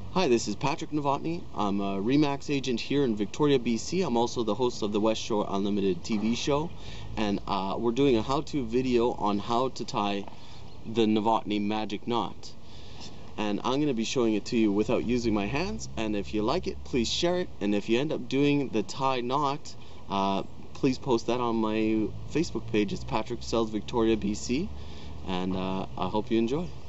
Hi, this is Patrick Novotny. I'm a Remax agent here in Victoria, BC. I'm also the host of the West Shore Unlimited TV show, and we're doing a how-to video on how to tie the Novotny magic knot. And I'm going to be showing it to you without using my hands, and if you like it, please share it, and if you end up doing the tie knot, please post that on my Facebook page. It's Patrick Sells Victoria, BC, and I hope you enjoy.